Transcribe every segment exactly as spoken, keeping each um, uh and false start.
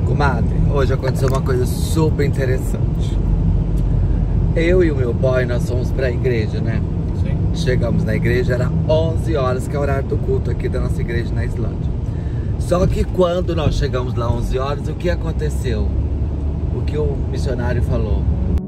Comadre, hoje aconteceu uma coisa super interessante. Eu e o meu boy, nós fomos pra igreja, né? Sim. Chegamos na igreja, era onze horas, que é o horário do culto aqui da nossa igreja na Islândia. Só que quando nós chegamos lá onze horas, o que aconteceu? O que o missionário falou?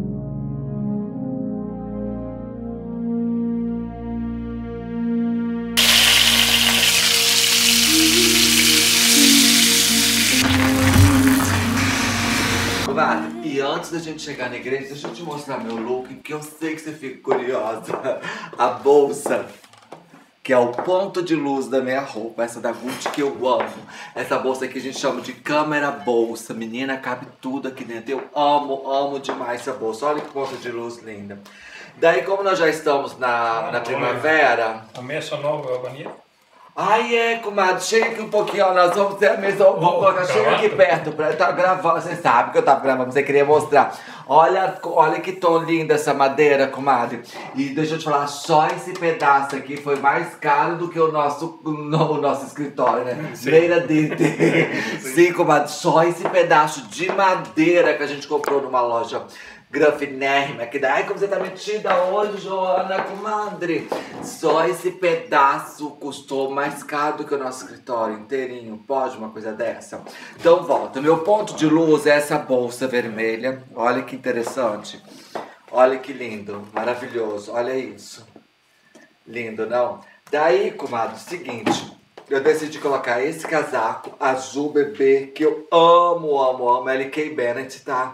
E antes da gente chegar na igreja, deixa eu te mostrar meu look, que eu sei que você fica curiosa. A bolsa, que é o ponto de luz da minha roupa, essa da Gucci que eu amo. Essa bolsa aqui a gente chama de câmera bolsa. Menina, cabe tudo aqui dentro. Eu amo, amo demais essa bolsa. Olha que ponto de luz linda. Daí, como nós já estamos na, na primavera... A mesa nova é banheiro? Ai, é, comadre, chega aqui um pouquinho, ó, nós vamos ter a mesa, vamos Oh, colocar, chega aqui perto, pra eu estar gravando, você sabe que eu tava gravando, você queria mostrar. Olha, olha que tom lindo essa madeira, comadre. E deixa eu te falar, só esse pedaço aqui foi mais caro do que o nosso, no, o nosso escritório, né? Sim. Beira de... Sim. Sim, comadre, só esse pedaço de madeira que a gente comprou numa loja grafinérrima, que daí como você tá metida hoje, Joana, comadre. Só esse pedaço custou mais caro do que o nosso escritório inteirinho. Pode uma coisa dessa? Então volta, meu ponto de luz é essa bolsa vermelha. Olha que interessante. Olha que lindo, maravilhoso, olha isso. Lindo, não? Daí, comadre, seguinte, eu decidi colocar esse casaco azul bebê, que eu amo, amo, amo, L K Bennett, tá?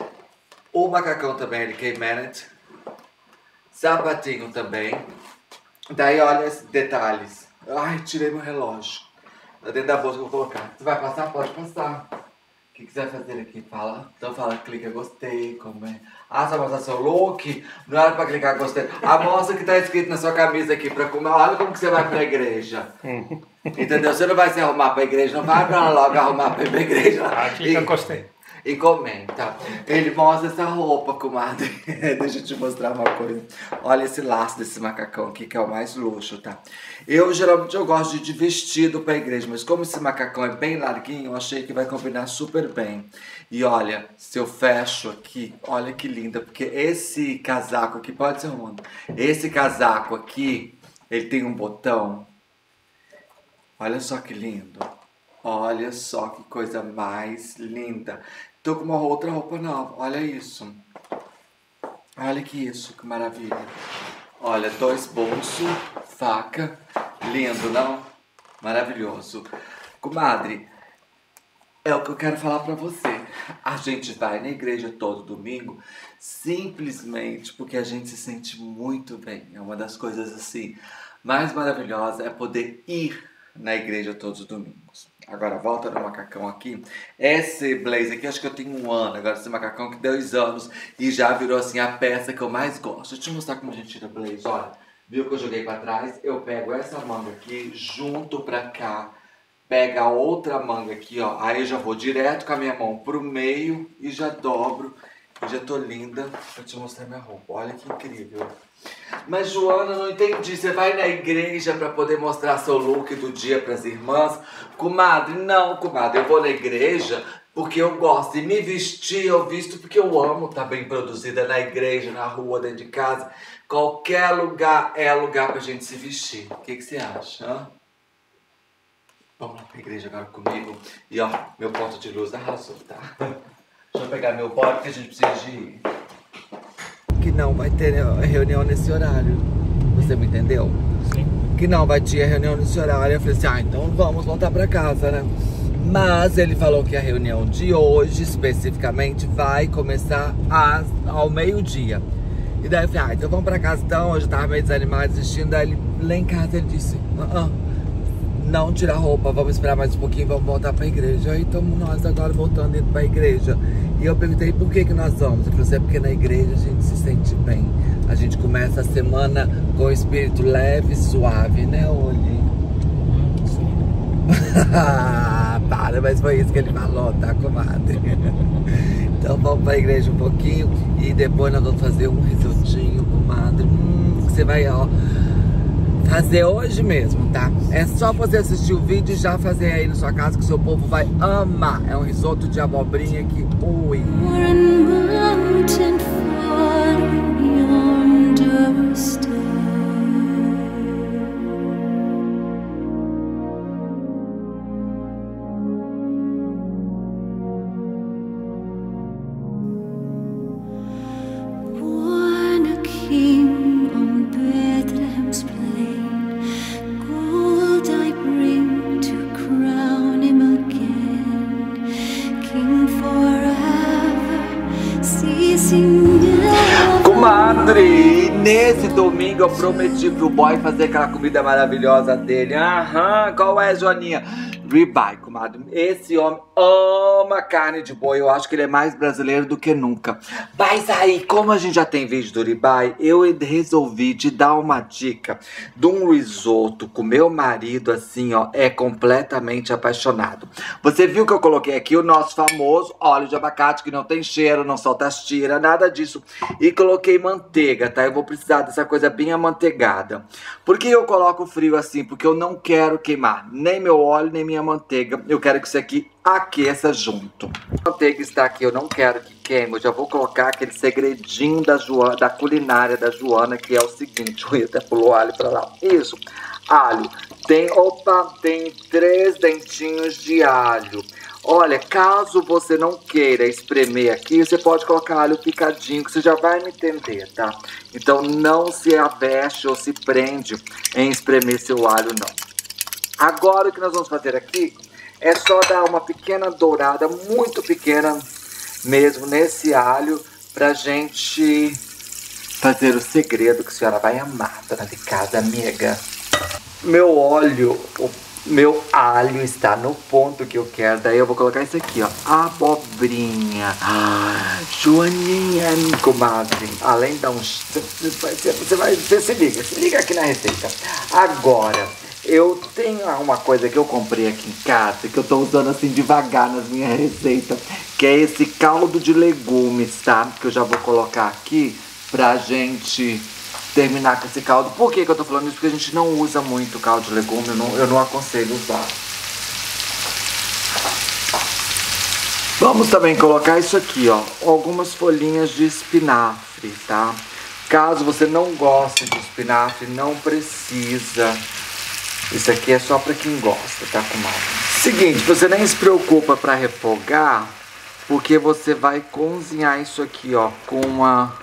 O macacão também, L K Bennett. Sapatinho também. Daí, olha esses detalhes. Ai, tirei meu relógio. Tá dentro da bolsa que eu vou colocar. Você vai passar? Pode passar. O que, que você vai fazer aqui? Fala. Então fala, clica gostei. Como é? Ah, você vai mostrar seu look? Não era pra clicar gostei. A mostra que tá escrito na sua camisa aqui pra comer. Olha como que você vai pra igreja. Entendeu? Você não vai se arrumar pra igreja. Não vai pra logo arrumar pra ir pra igreja. Ah, clica E... gostei. E comenta. Ele mostra essa roupa, comadre. Deixa eu te mostrar uma coisa. Olha esse laço desse macacão aqui, que é o mais luxo, tá? Eu, geralmente, eu gosto de ir de vestido pra igreja, mas como esse macacão é bem larguinho, eu achei que vai combinar super bem. E olha, se eu fecho aqui, olha que linda, porque esse casaco aqui, pode ser um esse casaco aqui, ele tem um botão. Olha só que lindo. Olha só que coisa mais linda. Tô com uma outra roupa nova. Olha isso. Olha que isso, que maravilha. Olha, dois bolsos, faca. Lindo, não? Maravilhoso. Comadre, é o que eu quero falar pra você. A gente vai na igreja todo domingo simplesmente porque a gente se sente muito bem. É uma das coisas assim mais maravilhosas é poder ir na igreja todos os domingos. Agora volta no macacão aqui. Esse blazer aqui, acho que eu tenho um ano. Agora esse macacão que deu dois anos e já virou assim a peça que eu mais gosto. Deixa eu te mostrar como a gente tira blazer. Olha, viu que eu joguei pra trás? Eu pego essa manga aqui, junto pra cá. Pega a outra manga aqui, ó. Aí eu já vou direto com a minha mão pro meio e já dobro. E já tô linda pra te mostrar minha roupa. Olha que incrível. Mas, Joana, não entendi. Você vai na igreja pra poder mostrar seu look do dia pras irmãs? Comadre, não, comadre. Eu vou na igreja porque eu gosto. E me vestir, eu visto porque eu amo estar bem produzida na igreja, na rua, dentro de casa. Qualquer lugar é lugar pra gente se vestir. O que, que você acha? Hã? Vamos lá pra igreja agora comigo. E, ó, meu ponto de luz arrasou, tá? Deixa eu pegar meu boy porque a gente precisa de ir. Que não vai ter reunião nesse horário. Você me entendeu? Sim. Que não vai ter reunião nesse horário. Eu falei assim, ah, então vamos voltar pra casa, né? Mas ele falou que a reunião de hoje, especificamente, vai começar às, ao meio-dia. E daí eu falei, ah, então vamos pra casa então. Hoje eu tava meio desanimado, desistindo. Daí ele, lá em casa ele disse, ah, ah, não tira a roupa, vamos esperar mais um pouquinho, vamos voltar pra igreja. Aí estamos nós agora voltando indo pra igreja. E eu perguntei por que que nós vamos. Ele falou assim, é porque na igreja a gente se sente bem. A gente começa a semana com o espírito leve e suave, né, Oli? Sim. Para, mas foi isso que ele falou, tá, comadre? Então vamos pra igreja um pouquinho e depois nós vamos fazer um risotinho, comadre. Hum, que você vai, ó, fazer hoje mesmo, tá? É só você assistir o vídeo e já fazer aí na sua casa que o seu povo vai amar. É um risoto de abobrinha que, ui. Comadre, nesse domingo eu prometi pro boy fazer aquela comida maravilhosa dele. Aham, qual é, Joaninha? Ribeye, comadre. Esse homem ama carne de boi. Eu acho que ele é mais brasileiro do que nunca. Mas aí, como a gente já tem vídeo do ribeye, eu resolvi te dar uma dica de um risoto com meu marido, assim, ó, é completamente apaixonado. Você viu que eu coloquei aqui o nosso famoso óleo de abacate, que não tem cheiro, não solta as tiras, nada disso. E coloquei manteiga, tá? Eu vou precisar dessa coisa bem amanteigada. Por que eu coloco frio assim? Porque eu não quero queimar nem meu óleo, nem minha manteiga. Eu quero que isso aqui aqueça junto. A manteiga está aqui, eu não quero que queime. Eu já vou colocar aquele segredinho da Joana, da culinária da Joana, que é o seguinte. Eu até pulou alho pra lá. Isso, alho. Tem, opa, tem três dentinhos de alho. Olha, caso você não queira espremer aqui, você pode colocar alho picadinho, que você já vai me entender, tá? Então não se aveste ou se prende em espremer seu alho, não. Agora o que nós vamos fazer aqui é só dar uma pequena dourada, muito pequena mesmo, nesse alho, pra gente fazer o segredo que a senhora vai amar, dona de casa, amiga. Meu óleo, o meu alho está no ponto que eu quero, daí eu vou colocar isso aqui, ó, abobrinha. Ah, Joaninha, comadre, além de dar um... Você vai, você vai, você se liga, se liga aqui na receita. Agora... eu tenho uma coisa que eu comprei aqui em casa, que eu tô usando assim devagar nas minhas receitas, que é esse caldo de legumes, tá? Que eu já vou colocar aqui pra gente terminar com esse caldo. Por que que eu tô falando isso? Porque a gente não usa muito caldo de legume, eu não, eu não aconselho usar. Vamos também colocar isso aqui, ó, algumas folhinhas de espinafre, tá? Caso você não goste de espinafre, não precisa. Isso aqui é só pra quem gosta, tá, comadre? Seguinte, você nem se preocupa pra refogar, porque você vai cozinhar isso aqui, ó, com uma...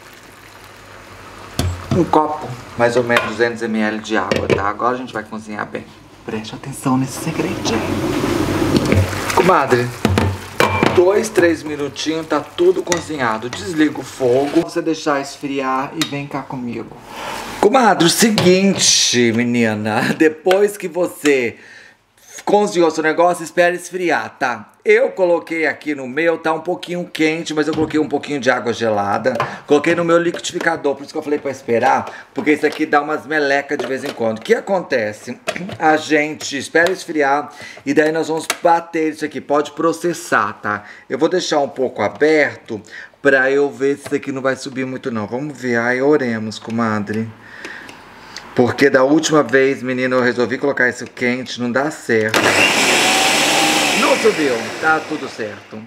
um copo, mais ou menos duzentos mililitros de água, tá? Agora a gente vai cozinhar bem. Preste atenção nesse segredinho. Comadre, dois, três minutinhos, tá tudo cozinhado. Desliga o fogo, você deixar esfriar e vem cá comigo. Comadre, o seguinte, menina, depois que você cozinhou seu negócio, espera esfriar, tá? Eu coloquei aqui no meu, tá um pouquinho quente, mas eu coloquei um pouquinho de água gelada. Coloquei no meu liquidificador, por isso que eu falei pra esperar, porque isso aqui dá umas melecas de vez em quando. O que acontece? A gente espera esfriar e daí nós vamos bater isso aqui, pode processar, tá? Eu vou deixar um pouco aberto pra eu ver se isso aqui não vai subir muito não. Vamos ver, ai, oremos, comadre. Porque da última vez, menina, eu resolvi colocar isso quente, não dá certo. Não subiu, tá tudo certo.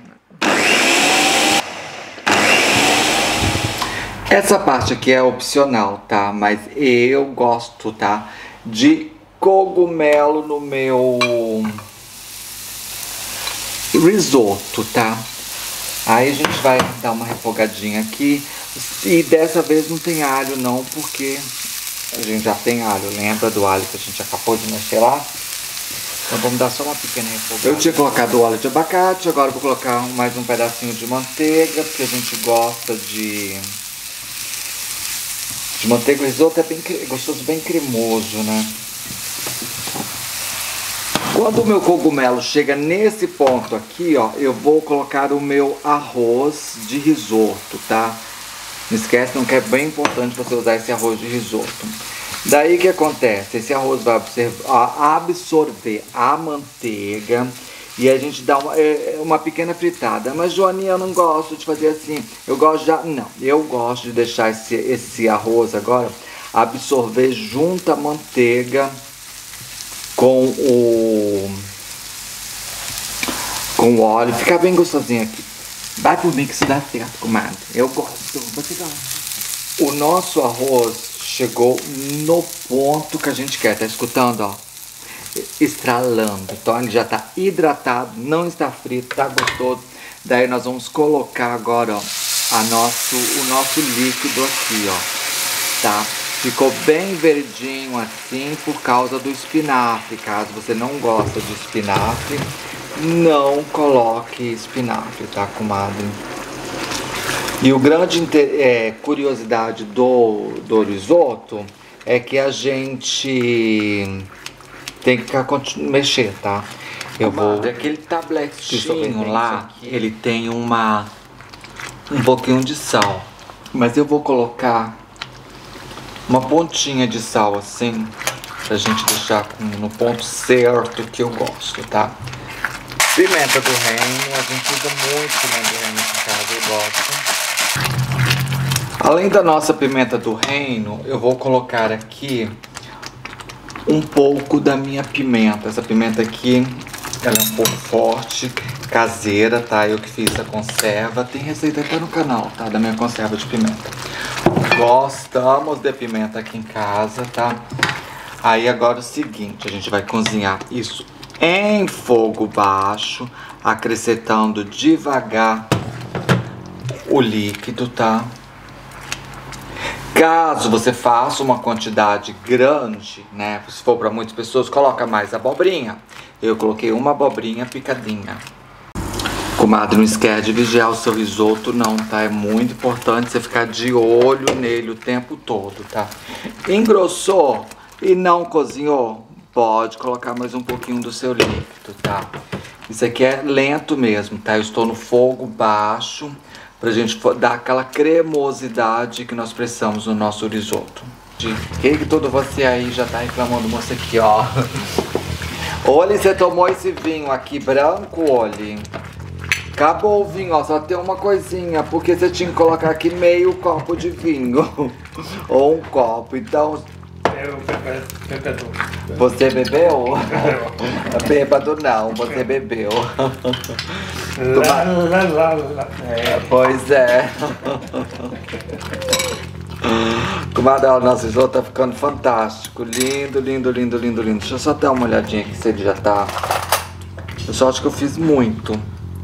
Essa parte aqui é opcional, tá? Mas eu gosto, tá? De cogumelo no meu risoto, tá? Aí a gente vai dar uma refogadinha aqui. E dessa vez não tem alho não, porque... a gente já tem alho, lembra do alho que a gente acabou de mexer lá? Então vamos dar só uma pequena refogada. Eu tinha colocado óleo de abacate, agora eu vou colocar mais um pedacinho de manteiga, porque a gente gosta de... de manteiga. O risoto é bem gostoso, bem cremoso, né? Quando o meu cogumelo chega nesse ponto aqui, ó, eu vou colocar o meu arroz de risoto, tá? Não esquece, não que é bem importante você usar esse arroz de risoto. Daí o que acontece? Esse arroz vai absorver a manteiga e a gente dá uma, uma pequena fritada. Mas, Joaninha, eu não gosto de fazer assim. Eu gosto já... não, eu gosto de deixar esse, esse arroz agora absorver junto a manteiga com o, com o óleo. Fica bem gostosinho aqui. Vai por mim que isso dá certo, comadre. Eu gosto. Você gosta. O nosso arroz chegou no ponto que a gente quer. Tá escutando, ó? Estralando. Então ele já tá hidratado, não está frito, tá gostoso. Daí nós vamos colocar agora, ó, a nosso, o nosso líquido aqui, ó. Tá? Ficou bem verdinho assim por causa do espinafre. Caso você não gosta de espinafre, não coloque espinafre, tá, comadre? E o grande é, curiosidade do, do risoto é que a gente tem que ficar mexer, tá? Eu vou... Aquele tabletinho lá, ele tem uma um pouquinho de sal. Mas eu vou colocar uma pontinha de sal assim, pra gente deixar no ponto certo que eu gosto, tá? Pimenta do reino, a gente usa muito pimenta do reino aqui em casa, eu gosto. Além da nossa pimenta do reino, eu vou colocar aqui um pouco da minha pimenta. Essa pimenta aqui, ela é um pouco forte, caseira, tá? Eu que fiz a conserva. Tem receita até no canal, tá? Da minha conserva de pimenta. Gostamos de pimenta aqui em casa, tá? Aí agora é o seguinte, a gente vai cozinhar isso em fogo baixo, acrescentando devagar o líquido, tá? Caso você faça uma quantidade grande, né? Se for para muitas pessoas, coloca mais abobrinha. Eu coloquei uma abobrinha picadinha. Comadre, não esquece de vigiar o seu risoto não, tá? É muito importante você ficar de olho nele o tempo todo, tá? Engrossou e não cozinhou, pode colocar mais um pouquinho do seu líquido, tá? Isso aqui é lento mesmo, tá? Eu estou no fogo baixo pra gente dar aquela cremosidade que nós precisamos no nosso risoto. Que que todo você aí já tá reclamando, moça, aqui, ó. Olha, você tomou esse vinho aqui branco, olha. Acabou o vinho, ó, só tem uma coisinha, porque você tinha que colocar aqui meio copo de vinho. Ou um copo, então... Eu bebedor. Você bebeu? Bêbado não, você bebeu. Lá, lá, lá, lá. É, pois é. Comadre, o nosso risoto tá ficando fantástico. Lindo, lindo, lindo, lindo, lindo. Deixa eu só dar uma olhadinha aqui se ele já tá. Eu só acho que eu fiz muito.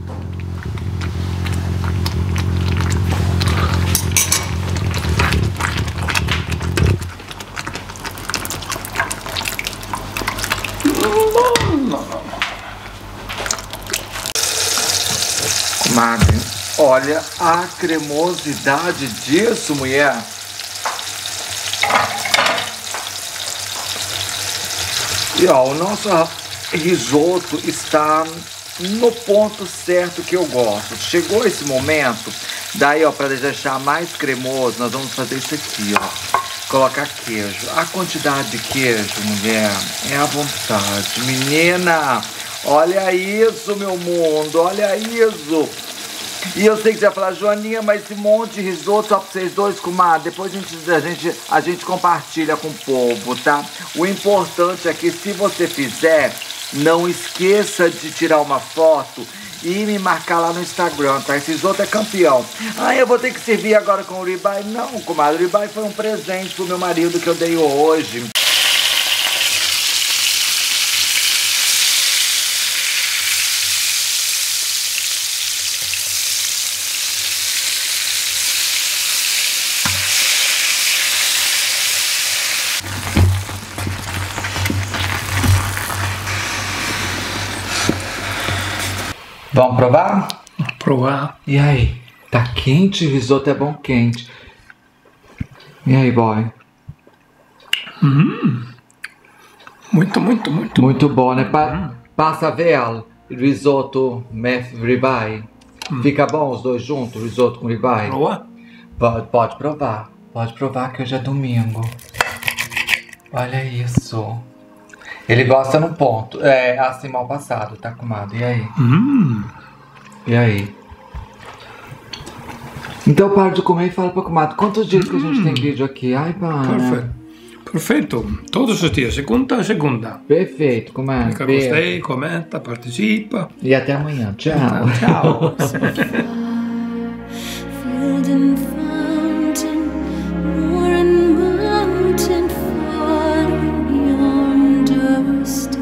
Comadre, olha a cremosidade disso, mulher. E ó, o nosso risoto está no ponto certo que eu gosto. Chegou esse momento, daí ó, para deixar mais cremoso, nós vamos fazer isso aqui, ó. Colocar queijo. A quantidade de queijo, mulher, é à vontade. Menina, olha isso, meu mundo, olha isso. E eu sei que você vai falar, Joaninha, mas esse monte de risoto só pra vocês dois, comadre, depois a gente, a, gente, a gente compartilha com o povo, tá? O importante é que se você fizer, não esqueça de tirar uma foto e me marcar lá no Instagram, tá? Esse risoto é campeão. Ah, eu vou ter que servir agora com o ribeye. Não, comadre, o ribeye foi um presente pro meu marido que eu dei hoje. Vamos provar? Vamos provar. E aí? Tá quente? O risoto é bom quente. E aí, boy? Hum. Muito, muito, muito. Muito bom, né? Pa hum. Passa a ver, risoto meth ribeye. Hum. Fica bom os dois juntos, risoto com ribeye? Boa. Pode, pode provar. Pode provar que hoje é domingo. Olha isso. Ele gosta no ponto. É assim, mal passado, tá, comadre? E aí? Hum. E aí? Então para de comer e fala pra comadre. Quantos dias hum. que a gente tem vídeo aqui? Ai, para. Perfeito. Perfeito. Todos os dias, segunda a segunda. Perfeito, comadre. Clica gostei, comenta, participa. E até amanhã. Tchau. Tchau. Field and fountain, moor and mountain, far yonder star.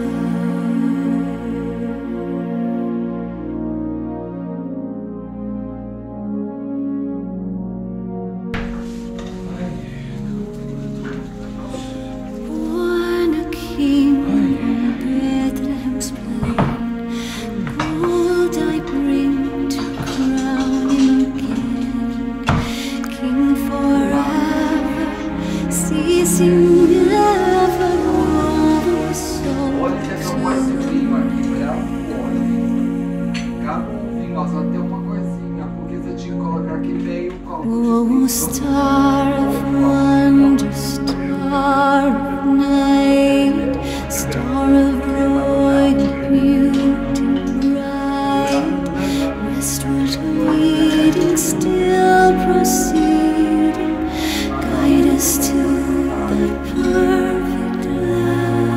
Born a king on Bethlehem's plain, gold I bring to crown him again. King forever, ceasing never, all souls Olha, quer que eu passe o vinho aqui pra ela? Olha. Acabou o vinho, ó, só tem uma coisinha. Porque você tinha que colocar aqui meio copo de Oh, vinho. star of wonder, star of night, star of royal beauty bright, westward leading, still proceeding, guide us to that perfect light.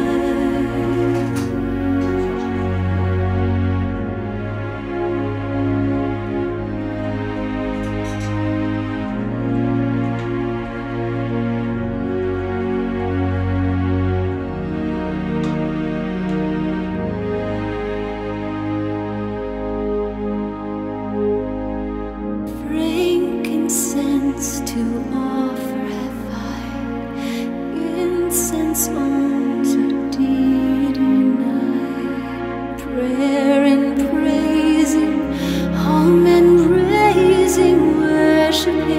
Frankincense to offer have I, incense on to thee deny. Prayer and praising, all men raising, worship